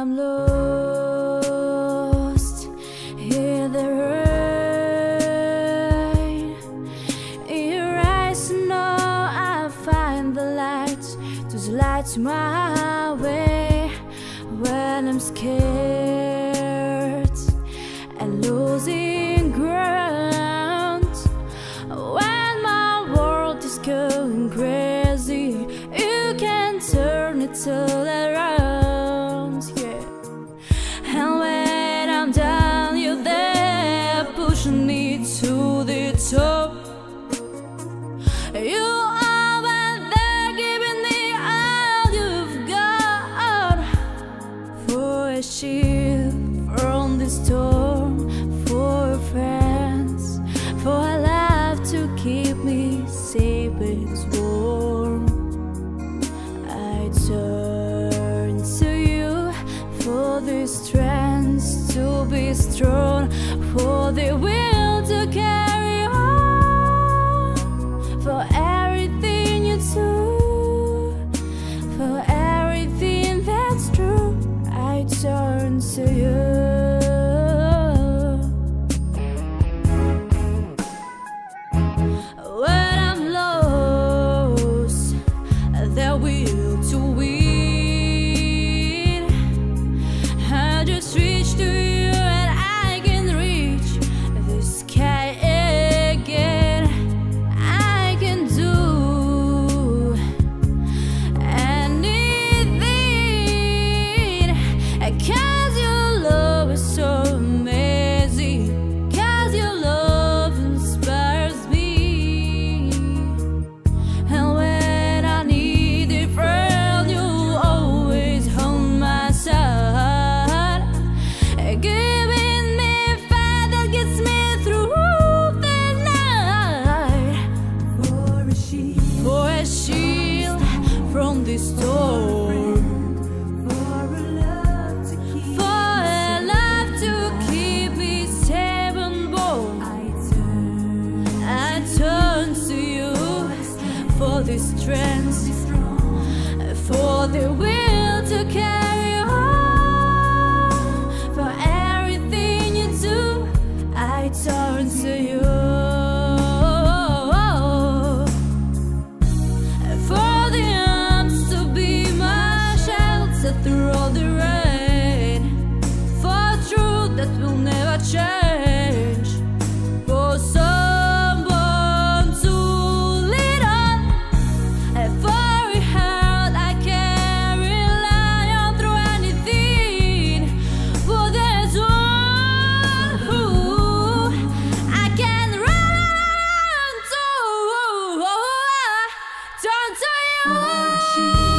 I'm lost in the rain. In your eyes, know I'll find the light to light my way when I'm scared and losing ground. When my world is going crazy, you can turn it all around, yeah. And when I'm down, you're there, pushing me to the top. You are there, giving me all you've got. For a shield from the storm, for friends, for a love to keep me safe and warm. I turn to you for the strength to be strong, for the will to carry on, for everything you do, for everything that's true. I turn to you. When I'm lost, the will to win, I just reach to you and I can reach the sky again. I can do anything, 'cause your love is so amazing, 'cause your love inspires me. And when I need a friend, you always hold my side, giving me faith that gets me through the night. For a shield from the storm, for a love to keep me safe and warm. I turn to you for the strength, for the will to carry on, for everything you do. I turn to you. For the arms to be my shelter through all the rain, for truth that will never change, for someone to lead on, and for a heart I can rely on through anything. For there's one who I can run to. Turn to you.